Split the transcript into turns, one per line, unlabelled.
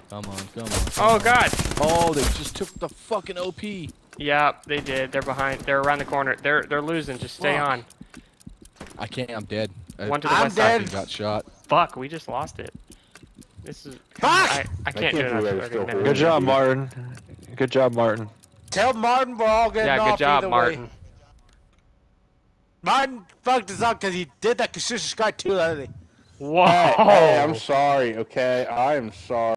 Come on, come on.
Oh god!
Oh, they just took the fucking OP.
Yeah, they did. They're behind. They're around the corner. They're losing. Just stay on.
I can't. I'm dead.
One to the
I'm
west side.
dead.
Got shot.
Fuck, we just lost it. This is.
Fuck!
I can't do it.
Good job, Martin. Good job, Martin.
Tell Martin we're all getting off
Yeah, good job,
either
Martin.
way. Martin fucked us up because he did that consistent sky too early.
Whoa!
Hey, I'm sorry, okay? I am sorry.